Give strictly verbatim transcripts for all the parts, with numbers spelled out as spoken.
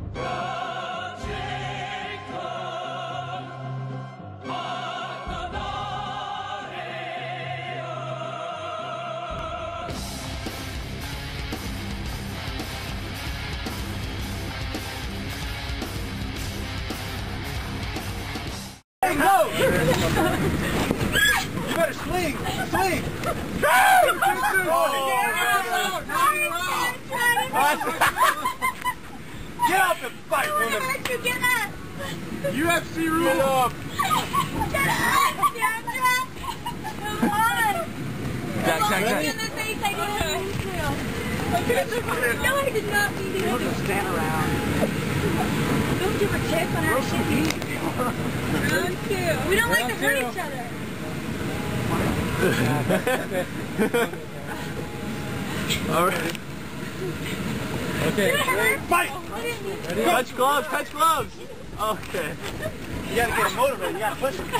Hey, go! You better swing! Swing! Get up and fight, woman! Get up! U F C rule up! Get up, Sandra! Come on! Jack, Jack, Jack. In the face, I didn't mean to. No, I did not mean to. Don't just stand around. Don't give a kick on our shit. Round two. We don't like to hurt each other. All right. Okay. Fight! Ready? Touch gloves, touch gloves! Okay. You gotta get him motivated, you gotta push him.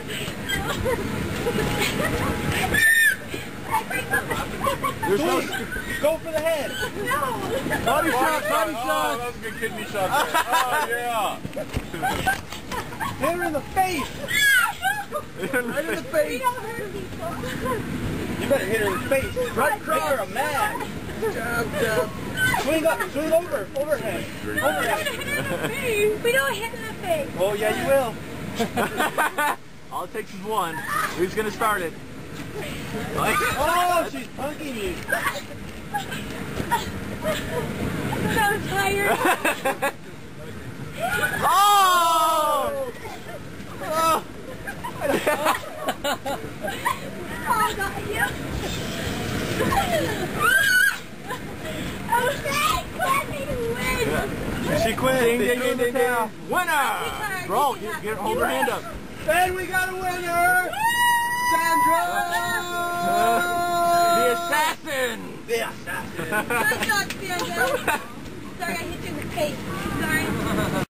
You're supposed to go for the head. No! Body shot, body shot! Oh, that was a good kidney shot there. Oh, yeah! Hit her in the face! Right in the face! We don't hurt people. You better hit her in the face. Right across her a mag. Jab, jab. Swing up, swing over, overhead. Overhead. We don't hit in the face. Oh, yeah, you will. All it takes is one. Who's gonna start it? Oh, she's punking you. I'm so tired. Oh! Oh! Oh, got you. Okay, quit me to win. She quit. Ding, ding, ding, ding, ding. Winner! Bro, get, get, hold her hand up. And we got a winner! Sandra! The assassin! The assassin! Good job, Sandra. Sorry, I hit you in the face. Sorry.